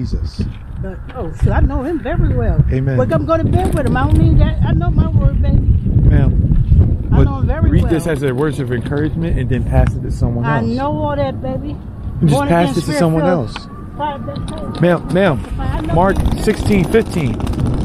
Jesus. Oh, shit, I know him very well. Amen. But I'm going to bed with him. I don't need that. I know my word, baby. Ma'am, I know him very read well. this as a words of encouragement and then pass it to someone else. I know all that, baby. And just pass it to someone else. Ma'am, Mark 16:15.